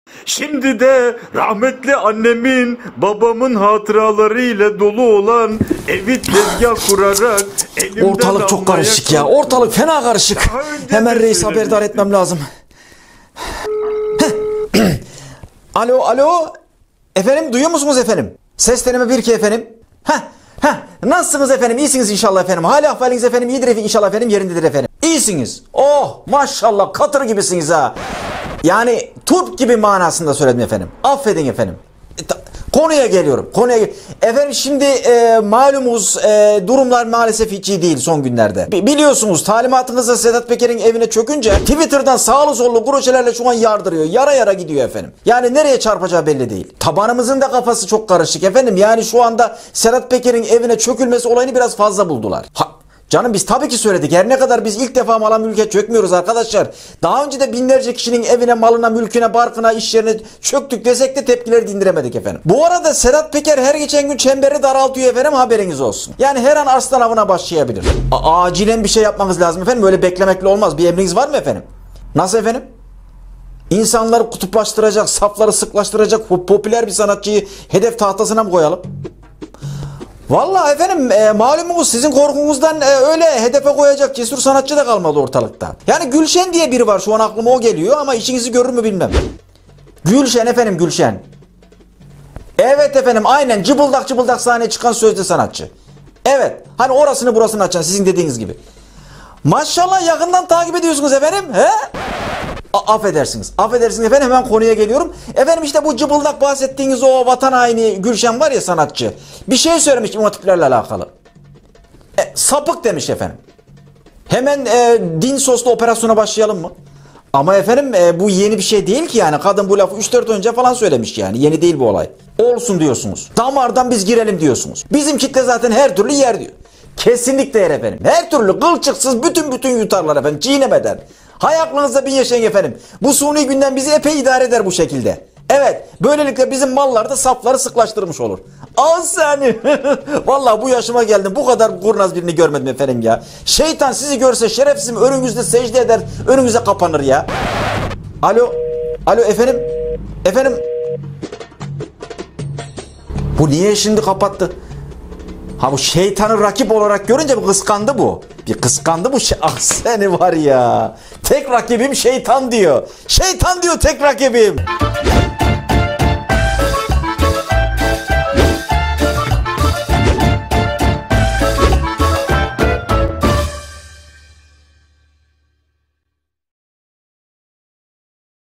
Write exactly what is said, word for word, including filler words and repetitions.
Şimdi de rahmetli annemin, babamın hatıraları ile dolu olan evi tezgah kurarak elimden Ortalık çok almaya karışık ya. kalktım. Ortalık fena karışık. Daha önce Hemen de reis haberdar söylemiştim. etmem lazım. Alo, alo. Efendim, duyuyor musunuz efendim? Ses deneme bir iki efendim. Heh, heh. Nasılsınız efendim? İyisiniz inşallah efendim. Hali ahvaliniz efendim iyidir efendim, inşallah efendim, yerindedir efendim. İyisiniz. Oh maşallah, katır gibisiniz ha. Yani turp gibi manasında söyledim efendim. Affedin efendim. E, ta- Konuya geliyorum. Konuya gel- Efendim şimdi e, malumuz e, durumlar maalesef hiç iyi değil son günlerde. Bi- biliyorsunuz talimatınızla Sedat Peker'in evine çökünce Twitter'dan sağlı sollu projelerle şu an yardırıyor. Yara yara gidiyor efendim. Yani nereye çarpacağı belli değil. Tabanımızın da kafası çok karışık efendim. Yani şu anda Sedat Peker'in evine çökülmesi olayını biraz fazla buldular. Ha, Canım biz tabii ki söyledik. Her ne kadar biz ilk defa mala mülke çökmüyoruz arkadaşlar. Daha önce de binlerce kişinin evine, malına, mülküne, barkına, iş yerine çöktük desek de tepkileri dindiremedik efendim. Bu arada Sedat Peker her geçen gün çemberi daraltıyor efendim, haberiniz olsun. Yani her an arslan avına başlayabilir. A- acilen bir şey yapmanız lazım efendim. Öyle beklemekle olmaz. Bir emriniz var mı efendim? Nasıl efendim? İnsanları kutuplaştıracak, safları sıklaştıracak popüler bir sanatçıyı hedef tahtasına mı koyalım? Vallahi efendim e, malumunuz sizin korkunuzdan e, öyle hedefe koyacak cesur sanatçı da kalmadı ortalıkta. Yani Gülşen diye biri var, şu an aklıma o geliyor ama işinizi görür mü bilmem. Gülşen efendim, Gülşen. Evet efendim, aynen cıbıldak cıbıldak sahneye çıkan sözde sanatçı. Evet, hani orasını burasını açan sizin dediğiniz gibi. Maşallah yakından takip ediyorsunuz efendim. He? A- affedersiniz. Affedersiniz efendim, hemen konuya geliyorum. Efendim işte bu cıbıldak bahsettiğiniz o vatan haini Gülşen var ya, sanatçı. Bir şey söylemiş İmam Hatiplerle alakalı. E, sapık demiş efendim. Hemen e, din soslu operasyona başlayalım mı? Ama efendim e, bu yeni bir şey değil ki yani. Kadın bu lafı üç dört önce falan söylemiş yani. Yeni değil bu olay. Olsun diyorsunuz. Damardan biz girelim diyorsunuz. Bizim kitle zaten her türlü yer diyor. Kesinlikle yer efendim. Her türlü kılçıksız bütün bütün yutarlar efendim. Çiğnemeden. Hay aklınızda bin yaşayın efendim. Bu suni gündem bizi epey idare eder bu şekilde. Evet, böylelikle bizim mallar da safları sıklaştırmış olur. Al seni. Vallahi bu yaşıma geldim, bu kadar kurnaz birini görmedim efendim ya. Şeytan sizi görse şerefsizim önünüzde secde eder, önünüze kapanır ya. Alo, alo efendim, efendim. Bu niye şimdi kapattı? Ha, bu şeytanı rakip olarak görünce bir kıskandı bu. Bir kıskandı bu. Şey ah seni var ya. Tek rakibim şeytan diyor. Şeytan diyor tek rakibim.